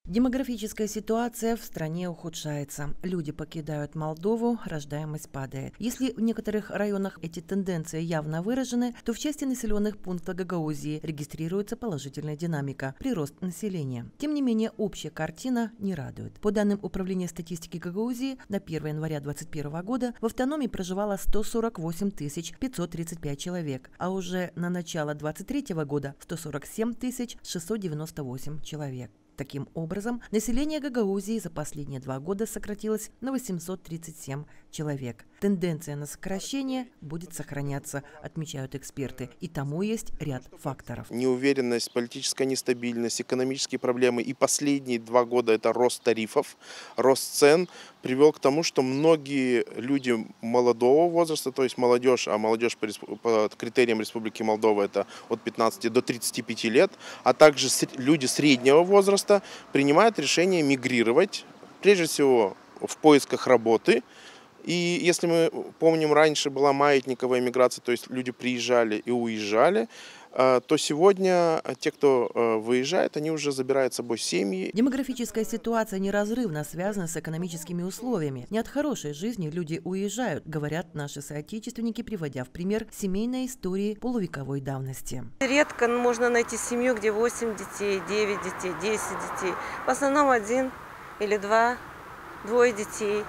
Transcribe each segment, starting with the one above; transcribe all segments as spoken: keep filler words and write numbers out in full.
Демографическая ситуация в стране ухудшается. Люди покидают Молдову, рождаемость падает. Если в некоторых районах эти тенденции явно выражены, то в части населенных пунктов Гагаузии регистрируется положительная динамика – прирост населения. Тем не менее, общая картина не радует. По данным Управления статистики Гагаузии, на первое января две тысячи двадцать первого года в автономии проживало сто сорок восемь тысяч пятьсот тридцать пять человек, а уже на начало две тысячи двадцать третьего года – сто сорок семь тысяч шестьсот девяносто восемь человек. Таким образом, население Гагаузии за последние два года сократилось на восемьсот тридцать семь человек. Тенденция на сокращение будет сохраняться, отмечают эксперты, и тому есть ряд факторов. Неуверенность, политическая нестабильность, экономические проблемы и последние два года это рост тарифов, рост цен привел к тому, что многие люди молодого возраста, то есть молодежь, а молодежь по, по критериям Республики Молдова это от пятнадцати до тридцати пяти лет, а также люди среднего возраста принимают решение мигрировать, прежде всего в поисках работы. И если мы помним, раньше была маятниковая миграция, то есть люди приезжали и уезжали, то сегодня те, кто выезжает, они уже забирают с собой семьи. Демографическая ситуация неразрывно связана с экономическими условиями. Не от хорошей жизни люди уезжают, говорят наши соотечественники, приводя в пример семейные истории полувековой давности. Редко можно найти семью, где восемь детей, девять детей, десять детей. В основном один или два, двое детей.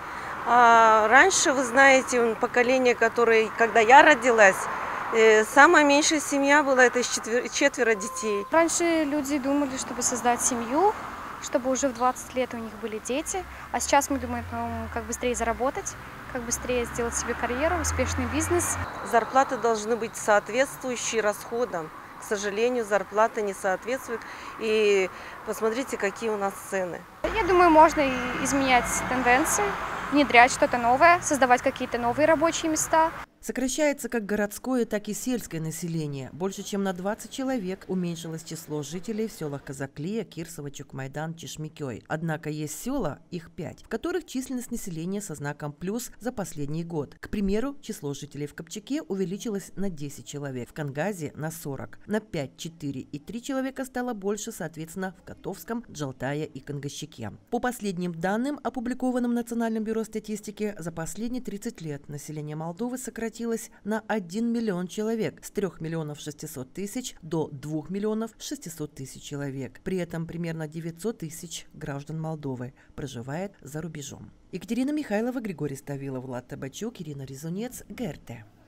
А раньше, вы знаете, поколение, которое, когда я родилась, самая меньшая семья была, это четверо, четверо детей. Раньше люди думали, чтобы создать семью, чтобы уже в двадцать лет у них были дети. А сейчас мы думаем, ну, как быстрее заработать, как быстрее сделать себе карьеру, успешный бизнес. Зарплаты должны быть соответствующие расходам. К сожалению, зарплата не соответствует. И посмотрите, какие у нас цены. Я думаю, можно изменять тенденции, внедрять что-то новое, создавать какие-то новые рабочие места. Сокращается как городское, так и сельское население. Больше чем на двадцать человек уменьшилось число жителей в селах Казаклия, Кирсово, Чукмайдан, Чешмикёй. Однако есть села, их пять, в которых численность населения со знаком плюс за последний год. К примеру, число жителей в Копчаке увеличилось на десять человек, в Кангазе на сорок, на пять, четыре и три человека стало больше, соответственно, в Котовском, Джалтае и Кангащике. По последним данным, опубликованным Национальным бюро статистики, за последние тридцать лет население Молдовы сократилось на один миллион человек с трёх миллионов шестисот тысяч до двух миллионов шестисот тысяч человек. При этом примерно девятьсот тысяч граждан Молдовы проживает за рубежом. Екатерина Михайлова, Григорий Ставилов, Влад Табачук, Ирина Резунец, ГРТ.